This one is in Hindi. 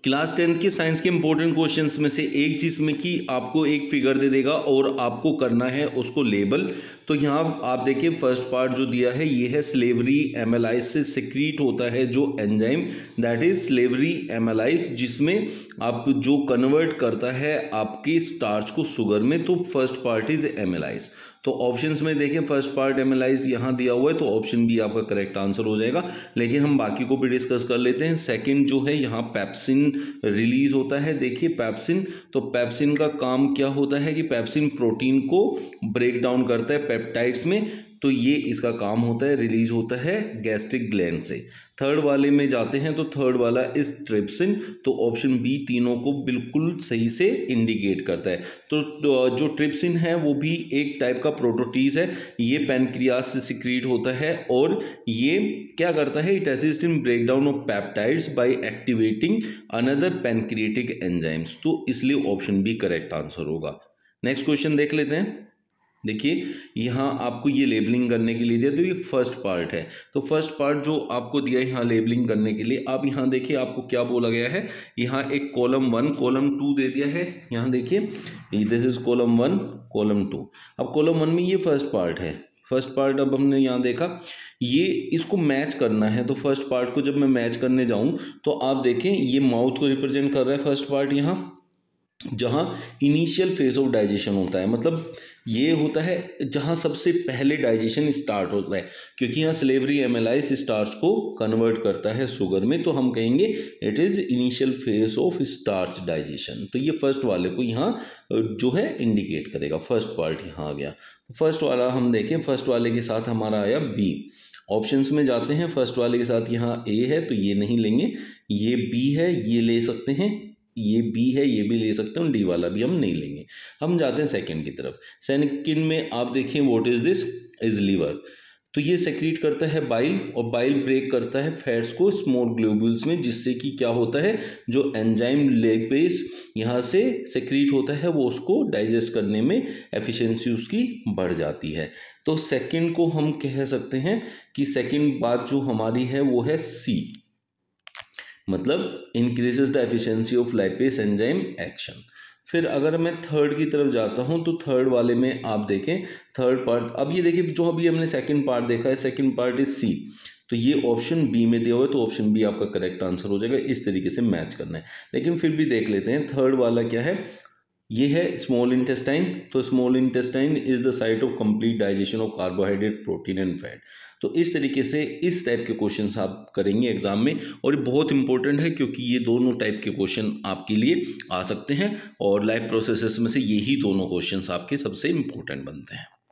क्लास 10th के साइंस के इंपॉर्टेंट क्वेश्चंस में से एक जिसमें कि आपको एक फिगर दे देगा और आपको करना है उसको लेबल। तो यहाँ आप देखिए फर्स्ट पार्ट जो दिया है ये है स्लेवरी एमाइलेज से सिक्रीट होता है जो enzyme, that is salivary amylase, जिसमें आप जो कन्वर्ट करता है आपके स्टार्च को शुगर में। तो फर्स्ट पार्ट इज एमाइलेज। तो ऑप्शंस में देखें फर्स्ट पार्ट एमाइलेज यहाँ दिया हुआ है तो ऑप्शन बी आपका करेक्ट आंसर हो जाएगा। लेकिन हम बाकी को भी डिस्कस कर लेते हैं। सेकंड जो है यहाँ पेप्सिन रिलीज होता है। देखिए पेप्सिन, तो पेप्सिन का काम क्या होता है कि पेप्सिन प्रोटीन को ब्रेक डाउन करता है पेप्टाइड्स में, तो ये इसका काम होता है, रिलीज होता है गैस्ट्रिक ग्लैंड से। थर्ड वाले में जाते हैं तो थर्ड वाला इस ट्रिप्सिन, तो ऑप्शन बी तीनों को बिल्कुल सही से इंडिकेट करता है। तो जो ट्रिप्सिन है वो भी एक टाइप का प्रोटोटीज है, ये पैनक्रियास से सिक्रीट होता है और ये क्या करता है, it assist in break down of peptides by activating another pancreatic enzymes. तो इसलिए ऑप्शन बी करेक्ट आंसर होगा। नेक्स्ट क्वेश्चन देख लेते हैं। देखिए यहाँ आपको ये लेबलिंग करने के लिए दिया, तो ये फर्स्ट पार्ट है। तो फर्स्ट पार्ट जो आपको दिया है यहाँ लेबलिंग करने के लिए, आप यहाँ देखिए आपको क्या बोला गया है, यहाँ एक कॉलम 1 कॉलम 2 दे दिया है। यहाँ देखिए दिस इज कॉलम 1 कॉलम 2। अब कॉलम 1 में ये फर्स्ट पार्ट है। फर्स्ट पार्ट अब हमने यहाँ देखा, ये इसको मैच करना है। तो फर्स्ट पार्ट को जब मैं मैच करने जाऊँ तो आप देखें ये माउथ को रिप्रेजेंट कर रहा है फर्स्ट पार्ट, यहाँ जहाँ इनिशियल फेज ऑफ डाइजेशन होता है, मतलब ये होता है जहाँ सबसे पहले डाइजेशन स्टार्ट होता है, क्योंकि यहाँ स्लेवरी एमाइलेज स्टार्च को कन्वर्ट करता है शुगर में, तो हम कहेंगे it is initial phase of starch digestion. तो ये फर्स्ट वाले को यहाँ जो है इंडिकेट करेगा, फर्स्ट पार्ट यहाँ आ गया। फर्स्ट वाला हम देखें, फर्स्ट वाले के साथ हमारा आया बी। ऑप्शंस में जाते हैं, फर्स्ट वाले के साथ यहाँ ए है तो ये नहीं लेंगे, ये बी है ये ले सकते हैं, ये बी है ये भी ले सकते हैं, डी वाला भी हम नहीं लेंगे। हम जाते हैं सेकंड की तरफ। सेकंड में आप देखिए what is this, is liver. तो ये सेक्रीट करता है बाइल और बाइल ब्रेक करता है फैट्स को स्मॉल ग्लोब्यूल्स में, जिससे कि क्या होता है जो एंजाइम लेग बेस यहाँ से सेक्रीट होता है वो उसको डाइजेस्ट करने में एफिशिएंसी उसकी बढ़ जाती है। तो सेकंड को हम कह सकते हैं कि सेकंड बात जो हमारी है वो है सी, मतलब increases the efficiency of lipase enzyme action. फिर अगर मैं थर्ड की तरफ जाता हूं तो थर्ड वाले में आप देखें थर्ड पार्ट, अब ये देखिए जो अभी हमने सेकंड पार्ट देखा है, सेकंड पार्ट इज सी, तो ये ऑप्शन बी में दिया हुआ है, तो ऑप्शन बी आपका करेक्ट आंसर हो जाएगा। इस तरीके से मैच करना है। लेकिन फिर भी देख लेते हैं थर्ड वाला क्या है, ये है स्मॉल इंटेस्टाइन। तो small intestine is the site of complete digestion of carbohydrate, protein and fat. तो इस तरीके से इस टाइप के क्वेश्चंस आप करेंगे एग्जाम में, और ये बहुत इंपॉर्टेंट है क्योंकि ये दोनों टाइप के क्वेश्चन आपके लिए आ सकते हैं और लाइफ प्रोसेसेस में से यही दोनों क्वेश्चंस आपके सबसे इंपॉर्टेंट बनते हैं।